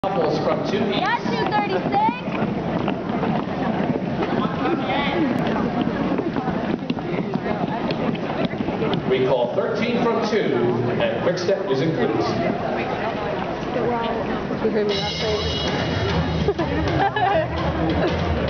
Couples from 2 east. Got 236. We call 13 from 2, and quick step is included. You heard me last night.